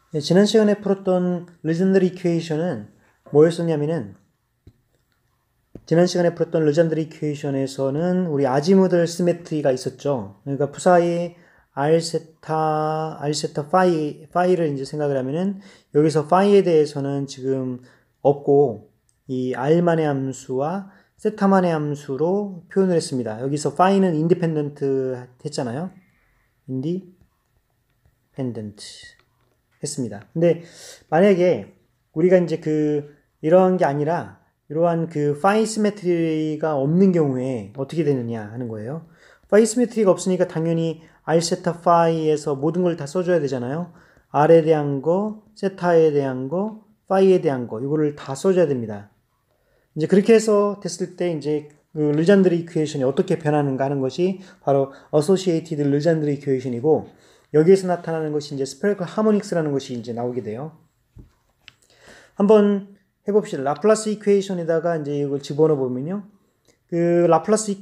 네, 지난 시간에 풀었던 레전더리 이퀘이션은 뭐였었냐면은 지난 시간에 풀었던 레전더리 이퀘이션에서는 우리 아지무드 시메트리가 있었죠. 그러니까 푸사이 알세타 파이를 이제 생각을 하면은 여기서 파이에 대해서는 지금 없고 이 알만의 함수와 세타만의 함수로 표현을 했습니다. 여기서 파이는 인디펜던트 했잖아요. 인디펜던트 했습니다. 근데 만약에 우리가 이제 이러한 게 아니라 이러한 파이 시메트리가 없는 경우에 어떻게 되느냐 하는 거예요. 파이 시메트리가 없으니까 당연히 R 세타 파이에서 모든 걸 다 써줘야 되잖아요. R에 대한 거, 세타에 대한 거, 파이에 대한 거 이거를 다 써줘야 됩니다. 이제 그렇게 해서 됐을 때 이제 르잔드르 이퀘이션이 어떻게 변하는가 하는 것이 바로 어소시에이티드 르잔드르 이퀘이션이고 여기에서 나타나는 것이 이제 스페리컬 하모닉스라는 것이 이제 나오게 돼요. 한번 해봅시다. 라플라스 이퀘이션에다가 이제 이걸 집어넣어 보면요. 라플라스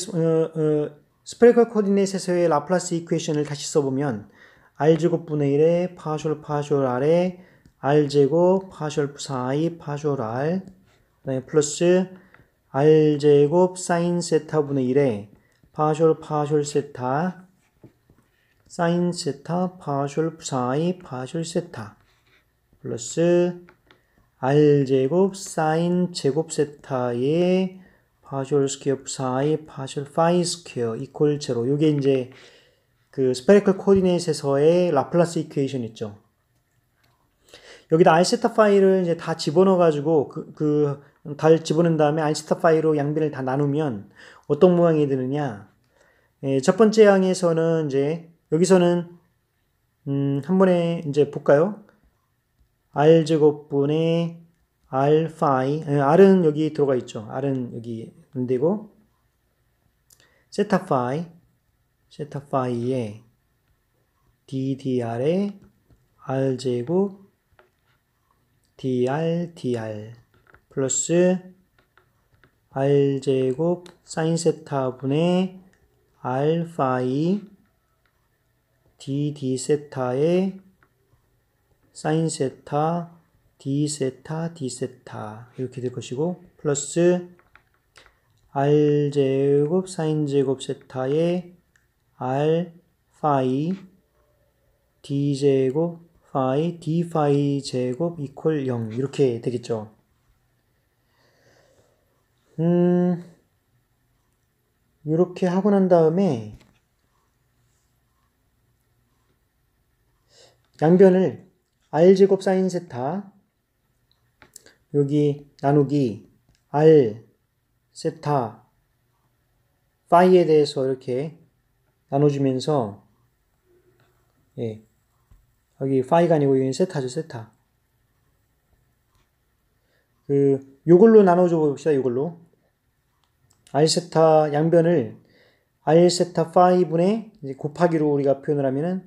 스페리컬 코디네이트에서의 라플라스 이퀘이션을 다시 써보면 r제곱 분의 1에 파쇼 r에 r제곱 파쇼 푸사이 파쇼 r 그다음에 플러스 r제곱 사인 세타 분의 1에 파쇼 세타 사인 세타 파쇼 푸사이 파쇼 세타 플러스 r제곱 사인 제곱 세타의 파쇼 스퀘어 푸사이 파쇼 파이 스퀘어 이퀄 제로. 요게 이제 스페리컬 코디네이트에서의 라플라스 이퀘이션 있죠. 여기다 r 세타 파이를 이제 다 집어넣어 가지고 달 집어넣은 다음에 r 세타 파이로 양변을 다 나누면 어떤 모양이 되느냐? 첫 번째 항에서는 이제 여기서는 한 번에 이제 볼까요? r 제곱분의 r 파이, r은 여기 들어가 있죠. r은 여기 안 되고 세타 파이에 ddr에 r 제곱 dr 플러스 r 제곱 사인 세타 분의 r 파이 dd 세타의 사인 세타 d 세타 이렇게 될 것이고 플러스 r 제곱 사인 제곱 세타의 r 파이 d 제곱 파이 d 파이 제곱 이퀄 0 이렇게 되겠죠. 이렇게 하고 난 다음에 양변을 r 제곱 사인 세타 여기 나누기 r 세타 파이에 대해서 이렇게 나눠주면서 여기 파이가 아니고 여기는 세타죠. 세타. 요걸로 나눠줘 봅시다. 요걸로 r 세타 양변을 r 세타 파이분의 이제 곱하기로 우리가 표현을 하면은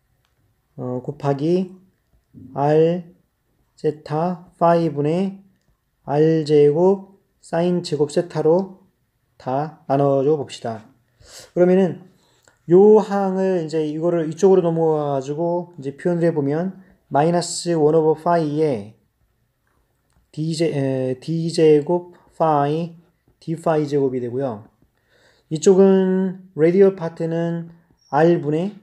곱하기 r 세타 파이분의 r 제곱 사인 제곱 세타로 다 나눠줘 봅시다. 그러면은 요 항을 이제 이거를 이쪽으로 넘어가 가지고 이제 표현을 해보면 마이너스 1 오버 파이에 d 제곱 파이 d 파이 제곱이 되고요. 이쪽은 라디얼 파트는 r분의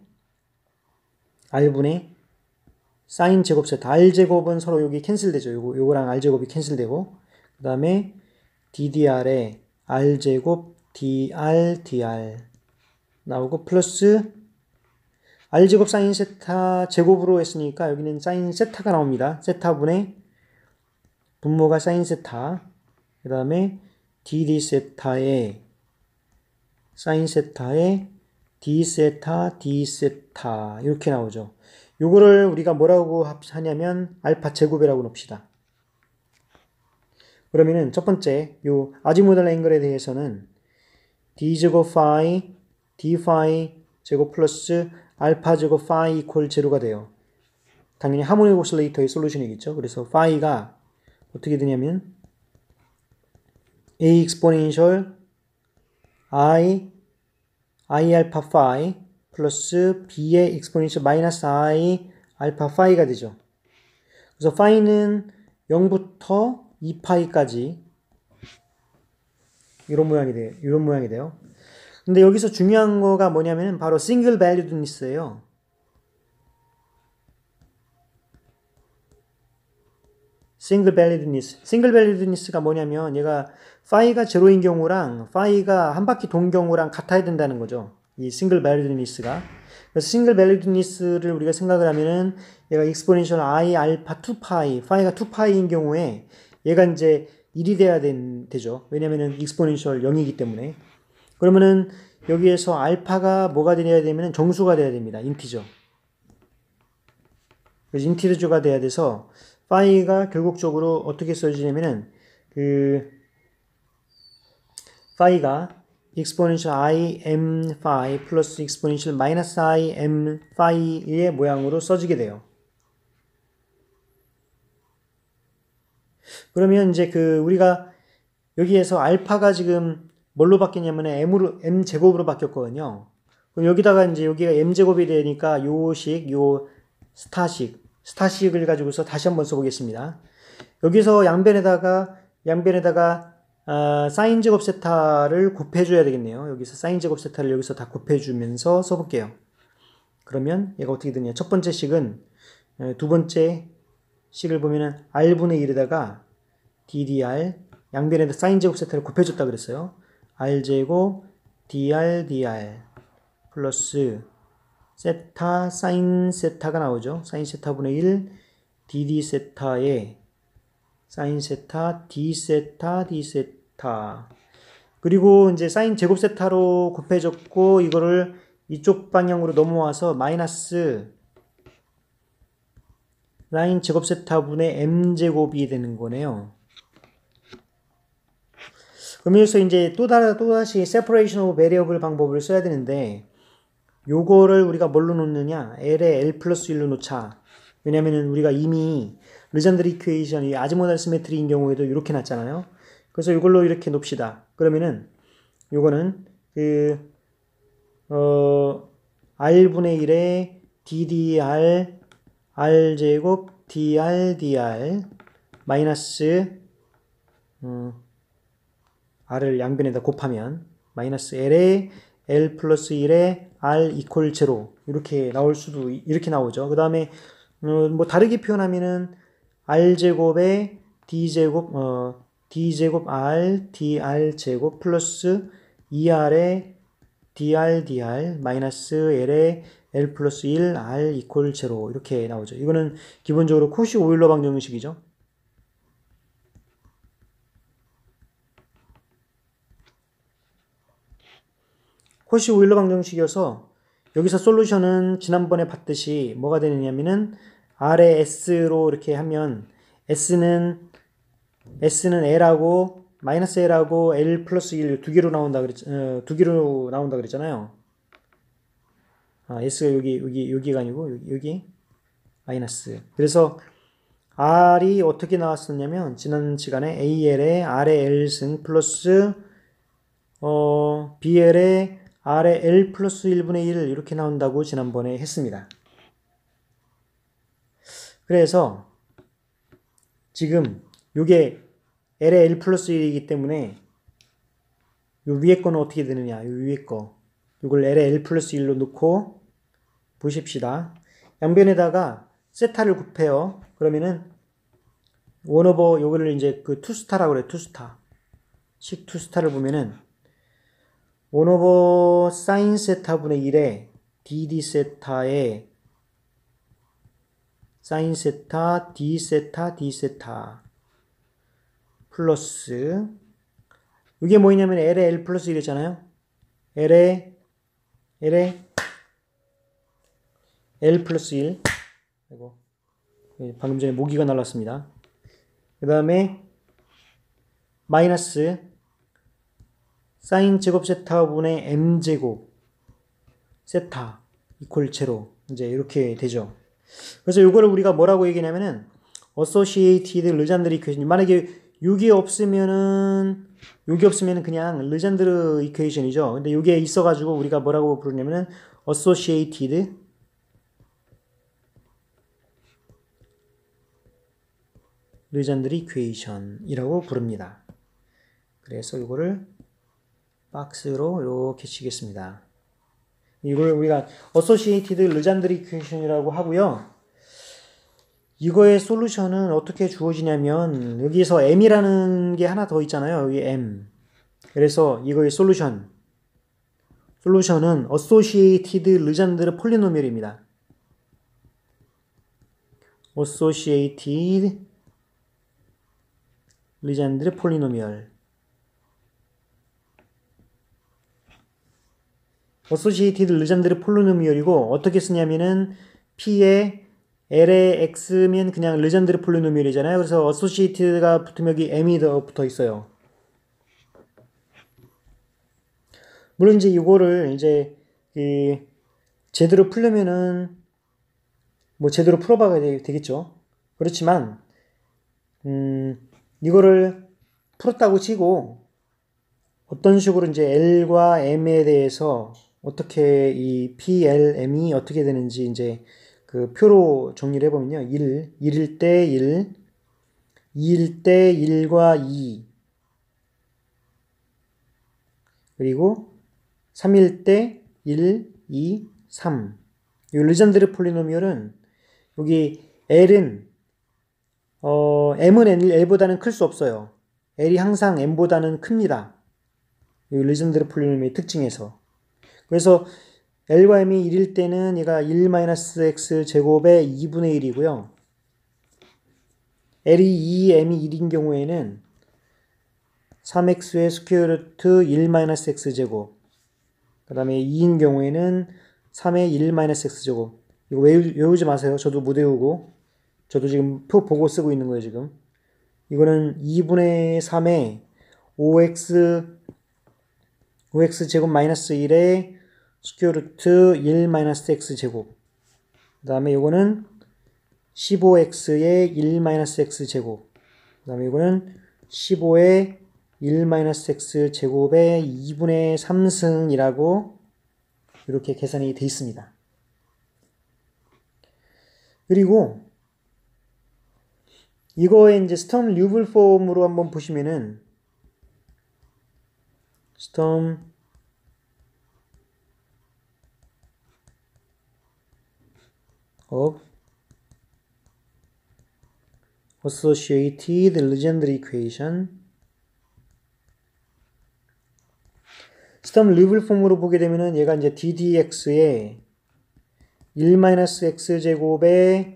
사인 제곱 세타. r 제곱은 서로 여기 캔슬되죠. 요거랑 r 제곱이 캔슬되고 그 다음에 ddr에 r 제곱 dr 나오고 플러스 r 제곱 사인 세타 제곱으로 했으니까 여기는 사인 세타가 나옵니다. 세타분의 분모가 사인 세타 그 다음에 dd 세타에 사인 세타에 d 세타 이렇게 나오죠. 요거를 우리가 뭐라고 하냐면 알파 제곱이라고 놓읍시다. 그러면은 첫 번째 요 아지무달 앵글에 대해서는 d 제곱 파이 d 파이 제곱 플러스 알파 제곱 파이 이퀄 제로가 돼요. 당연히 하모닉 오실레이터의 솔루션이겠죠. 그래서 파이가 어떻게 되냐면 a 익스포넨셜 i 알파 파이 플러스 b의 익스포넨셜 마이너스 i 알파 파이가 되죠. 그래서 파이는 0부터 2파이까지 이런 모양이 돼요. 근데 여기서 중요한 거가 뭐냐면은 바로 싱글 밸류드니스예요. 싱글 밸류드니스가 뭐냐면 얘가 파이가 제로인 경우랑 파이가 한 바퀴 돈 경우랑 같아야 된다는 거죠. 이 싱글 밸류드니스가. 그래서 싱글 밸류드니스를 우리가 생각을 하면은 얘가 익스포넨셜 i 알파 2파이, 파이가 2파이인 경우에 얘가 이제 1이 돼야 되죠. 왜냐면은 익스포넨셜 0이기 때문에. 그러면은 여기에서 알파가 뭐가 돼야 되면은 정수가 돼야 됩니다. 인티저. 그래서 인티저가 돼야 돼서 파이가 결국적으로 어떻게 써지냐면은 파이가 exponential i m phi 플러스 exponential minus i m phi의 모양으로 써지게 돼요. 그러면 이제 우리가 여기에서 알파가 지금 뭘로 바뀌냐면 m 제곱으로 바뀌었거든요. 그럼 여기다가 이제 여기가 m 제곱이 되니까 요 스타식을 가지고서 다시 한번 써보겠습니다. 여기서 양변에다가 사인 제곱 세타를 곱해줘야 되겠네요. 여기서 사인 제곱 세타를 여기서 다 곱해주면서 써볼게요. 그러면 얘가 어떻게 되냐. 첫 번째 식은 두 번째 식을 보면은 r분의 1에다가 ddr 양변에다 사인 제곱 세타를 곱해줬다 그랬어요. r제곱 dr 플러스 세타 사인 세타가 나오죠. 사인 세타분의 1 dd 세타에 사인 세타 d 세타 그리고 이제 사인 제곱 세타로 곱해졌고 이거를 이쪽 방향으로 넘어와서 마이너스 사인 제곱 세타분의 m 제곱이 되는 거네요. 그러면서 이제 또다시 separation of variable 방법을 써야 되는데 요거를 우리가 뭘로 놓느냐? L에 L 플러스 1로 놓자. 왜냐면은 우리가 이미 르잔드르 이퀘이션이 아지모달 시메트리인 경우에도 이렇게 놨잖아요. 그래서 이걸로 이렇게 놓읍시다. 그러면은 요거는 r분의 1에 ddr r제곱 dr 마이너스 r을 양변에다 곱하면 마이너스 l에 L 플러스 1에 R 이퀄 제로 이렇게 나오죠. 그 다음에 뭐 다르게 표현하면은 R 제곱에 D 제곱 R dr 제곱 플러스 2R에 dr 마이너스 L에 L 플러스 1 R 이퀄 제로 이렇게 나오죠. 이거는 기본적으로 코시 오일러 방정식이죠. 코시 오일러 방정식이어서 여기서 솔루션은 지난번에 봤듯이 뭐가 되느냐면은 R에 S로 이렇게 하면 S는 L하고 마이너스 L하고 L 플러스 1 두 개로 나온다 그랬잖아요. S가 여기가 아니고 여기 마이너스. 그래서 R이 어떻게 나왔었냐면 지난 시간에 AL에 R에 L승 플러스 BL에 R에 L 플러스 1분의 1 이렇게 나온다고 지난번에 했습니다. 그래서 지금 요게 L에 L 플러스 1이기 때문에 요 위에 거는 어떻게 되느냐. 요 위에 거. 요걸 L에 L 플러스 1로 놓고 보십시다. 양변에다가 세타를 곱해요. 그러면은 1오버 요거를 이제 투스타라고 그래요. 투스타. 식 투스타를 보면은 1오버 사인 세타분의 1에 dd 세타에 사인 세타 d 세타 플러스 이게 뭐냐면 L에 L 플러스 1이잖아요. L에 L 플러스 1 아이고 방금 전에 모기가 날랐습니다. 그 다음에 마이너스 사인 제곱 세타분의 m 제곱 세타 이퀄 제로 이제 이렇게 되죠. 그래서 이거를 우리가 뭐라고 얘기하냐면은 associated 르잔드르 이퀘이션. 만약에 6이 없으면은 그냥 르잔드르 이퀘이션이죠. 근데 이게 있어가지고 우리가 뭐라고 부르냐면은 associated 르잔드르 이퀘이션이라고 부릅니다. 그래서 이거를 박스로 이렇게 치겠습니다. 이걸 우리가 어소시에이티드 르잔드르 이퀘이션이라고 하고요. 이거의 솔루션은 어떻게 주어지냐면 여기서 m이라는 게 하나 더 있잖아요. 여기 m. 그래서 이거의 솔루션은 어소시에이티드 르잔드르 폴리노미얼입니다. 어소시에이티드 르잔드르 폴리노미얼. 어소시에이티드 르잔드르 폴리노미얼이고 어떻게 쓰냐면은 P에 L의 X면 그냥 르잔드르 폴리노미얼이잖아요. 그래서 어소시에이티드가 붙으면 여기 M이 더 붙어 있어요. 물론 이제 이거를 이제 제대로 풀려면은 뭐 제대로 풀어봐야 되겠죠. 그렇지만 이거를 풀었다고 치고 어떤 식으로 이제 L과 M에 대해서 어떻게 이 P, L, M이 어떻게 되는지 이제 그 표로 정리를 해보면요. 1일 때 1, 2일 때 1과 2, 그리고 3일 때 1, 2, 3. 이 르잔드르 폴리노미얼은 여기 L은 M은 L보다는 클 수 없어요. L이 항상 M보다는 큽니다. 이 르잔드르 폴리노미얼의 특징에서. 그래서 L과 M이 1일 때는 얘가 1-x 제곱의 2분의 1이고요. L이 2, M이 1인 경우에는 3x의 스퀘어 루트 1-x 제곱. 그 다음에 2인 경우에는 3의 1-x 제곱. 이거 외우지 마세요. 저도 못 외우고. 저도 지금 표 보고 쓰고 있는 거예요, 지금. 이거는 2분의 3의 5x 제곱 마이너스 1의 스퀘어 루트 1-x 제곱. 그 다음에 이거는 15x의 1-x 제곱. 그 다음에 이거는 15의 1-x 제곱의 2분의 3승이라고 이렇게 계산이 되어 있습니다. 그리고 이거의 이제 스톰 류블 폼으로 한번 보시면은 스톰 of associated Legendre equation 스톰 류블 폼으로 보게 되면은 얘가 이제 ddx에 1-x 제곱에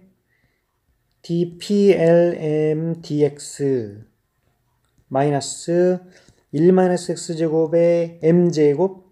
dplm dx 마이너스 1-x 제곱에 m 제곱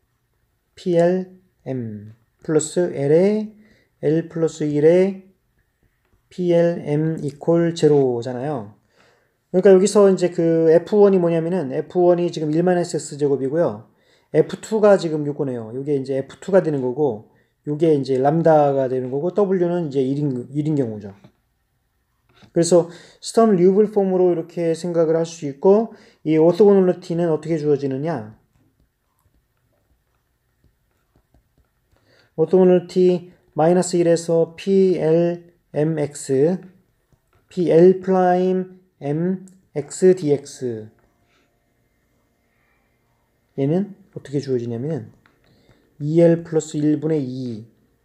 plm 플러스 l에 l 플러스 1에 plm 이퀄 0잖아요. 그러니까 여기서 이제 그 f1이 뭐냐면은 f1이 지금 1-x 제곱이고요. f2가 지금 요거네요. 요게 이제 f2가 되는 거고 요게 이제 람다가 되는 거고 w는 이제 1인 경우죠. 그래서 스톰 류블 폼으로 이렇게 생각을 할 수 있고 이 오토고널리티는 어떻게 주어지느냐? 오토고널리티 마이너스 1에서 plmx pl 프라임 m x dx 얘는 어떻게 주어지냐면 2l 플러스 1분의 2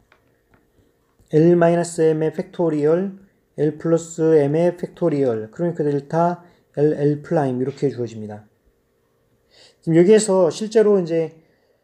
l 마이너스 m의 팩토리얼 l 플러스 m의 팩토리얼 그러니까 델타 l 프라임 이렇게 주어집니다. 지금 여기에서 실제로 이제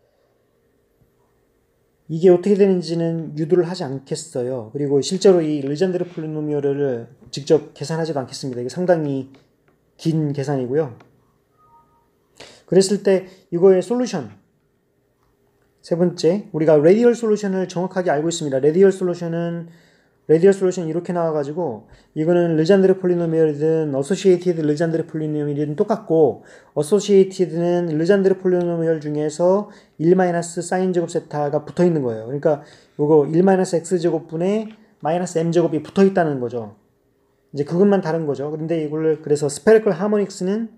이게 어떻게 되는지는 유도를 하지 않겠어요. 그리고 실제로 이 르잔드르 폴리노미얼을 직접 계산하지도 않겠습니다. 이게 상당히 긴 계산이고요. 그랬을 때 이거의 솔루션 세 번째 우리가 레디얼 솔루션을 정확하게 알고 있습니다. 레디얼 솔루션 이렇게 나와가지고 이거는 르잔드르 폴리노미얼이든 어소시에이티드 르잔드르 폴리노미얼이든 똑같고 어소시에이티드는 르잔드르 폴리노미얼 중에서 1-사인 제곱 세타가 붙어 있는 거예요. 그러니까 이거 1-x 제곱분의 마이너스 m 제곱이 붙어 있다는 거죠. 이제 그것만 다른 거죠. 그런데 이걸 그래서 스페리컬 하모닉스는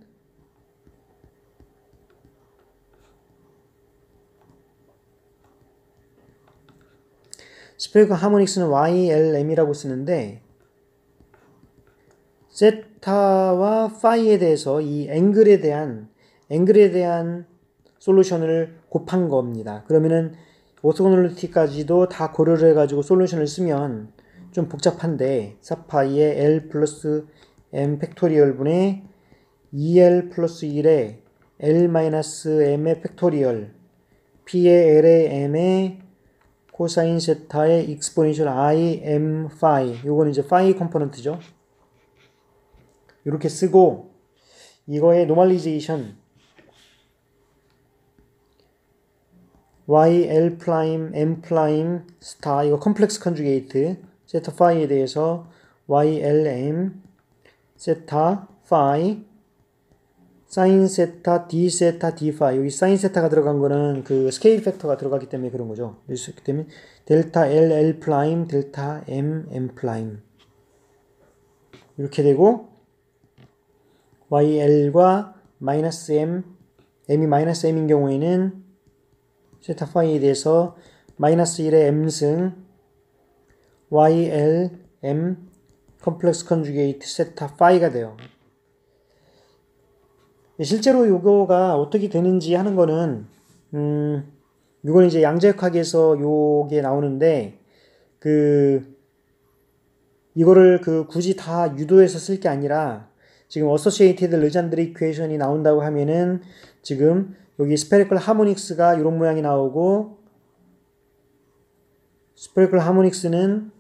YLM이라고 쓰는데 세타와 파이에 대해서 이 앵글에 대한 솔루션을 곱한 겁니다. 그러면은 오토고널리티까지도 다 고려를 해가지고 솔루션을 쓰면 좀 복잡한데 4파이의 L 플러스 M 팩토리얼 분의 2L 플러스 1의 L 마이너스 M의 팩토리얼 P의 L의 M의 코사인 세타의 익스포넨셜 I M 파이, 요거는 이제 파이 컴포넌트죠. 이렇게 쓰고 이거의 노멀리제이션 y l 프라임 m 프라임 스타, 이거 컴플렉스 컨주게이트 세타 파이에 대해서 y l m 세타 파이 사인 세타 d 세타 d 파이, 여기 사인 세타가 들어간 거는 그 스케일 팩터가 들어가기 때문에 그런 거죠. 그렇기 때문에 델타 l l 프라임 델타 m m 프라임 이렇게 되고 YL과 마이너스 M, M이 마이너스 M인 경우에는 세타 파이에 대해서 마이너스 1의 M승 YL, M, 컴플렉스 컨주게이트 세타 파이가 돼요. 실제로 요거가 어떻게 되는지 하는 거는, 요거는 이제 양자역학에서 요게 나오는데, 이거를 굳이 다 유도해서 쓸 게 아니라, 지금 어소시에이티드 르잔드르 이퀘이션이 나온다고 하면은 지금 여기 스페리컬 하모닉스가 이런 모양이 나오고 스페리컬 하모닉스는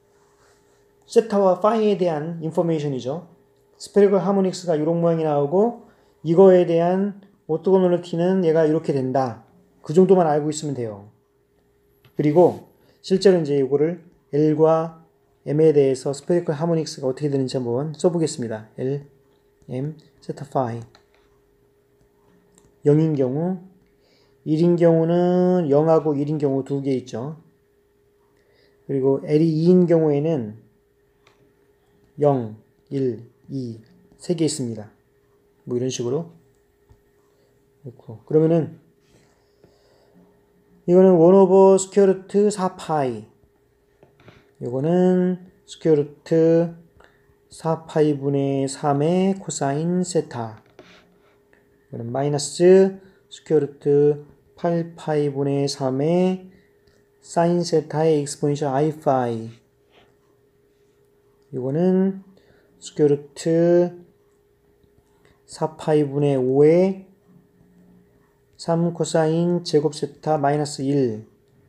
세타와 파이에 대한 인포메이션이죠. 스페리컬 하모닉스가 이런 모양이 나오고 이거에 대한 오토고널리티는 얘가 이렇게 된다. 그 정도만 알고 있으면 돼요. 그리고 실제로 이제 이거를 L과 M에 대해서 스페리컬 하모닉스가 어떻게 되는지 한번 써보겠습니다. L M 세타 파이 0인 경우 1인 경우는 0하고 1인 경우 2개 있죠. 그리고 L이 2인 경우에는 0, 1, 2, 3개 있습니다. 뭐 이런 식으로 그렇고 그러면은 이거는 1 오버 스퀘어 루트 4파이 이거는 스퀘어 루트 4파이분의 3의 코사인 세타 이거는 마이너스 스퀘어 루트 8파이분의 3의 사인 세타의 익스포넨셜 I 파이 이거는 스퀘어 루트 4파이분의 5의 3 코사인 제곱 세타 마이너스 1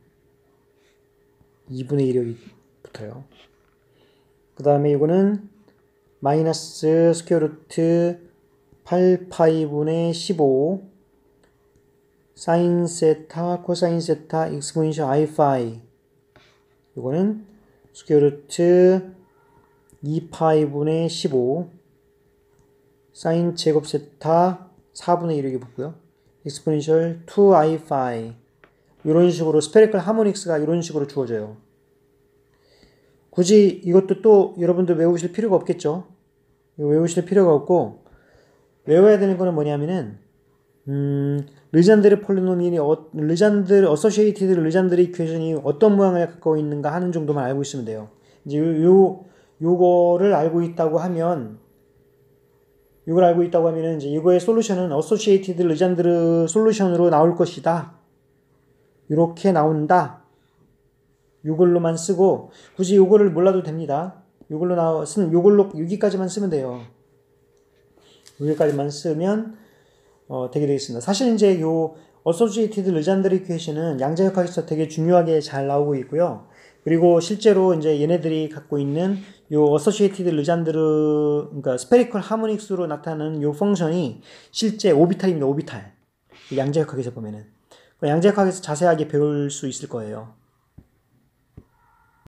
2분의 1이 붙어요. 그 다음에 이거는 마이너스 스퀘어 루트 8파이분의 15 사인 세타 코사인 세타 익스포넨셜 I 파이 이거는 스퀘어 루트 2파이분의 15 사인 제곱 세타 4분의 1 이렇게 붙고요. 익스포넨셜 2I 파이 이런 식으로 스페리컬 하모닉스가 이런 식으로 주어져요. 굳이 이것도 또 여러분들 외우실 필요가 없겠죠. 외우실 필요가 없고 외워야 되는 거는 뭐냐면은 르잔드르 폴리노미얼이 어소시에이티드 르잔드르 이퀘이션이 어떤 모양을 갖고 있는가 하는 정도만 알고 있으면 돼요. 이제 요거를 알고 있다고 하면 이제 이거의 솔루션은 어소시에이티드 르잔드르 솔루션으로 나올 것이다. 이렇게 나온다. 이걸로만 쓰고 굳이 이거를 몰라도 됩니다. 이걸로 여기까지만 쓰면 돼요. 여기까지만 쓰면 되게 되겠습니다. 사실 이제 요 어소시에이티드 르잔드르 이퀘이션은 양자역학에서 되게 중요하게 잘 나오고 있고요. 그리고 실제로 이제 얘네들이 갖고 있는 요 어소시에이티드 르잔드르 그러니까 스페리컬 하모닉스로 나타나는 요 펑션이 실제 오비탈입니다. 오비탈. 양자역학에서 보면은 양자역학에서 자세하게 배울 수 있을 거예요.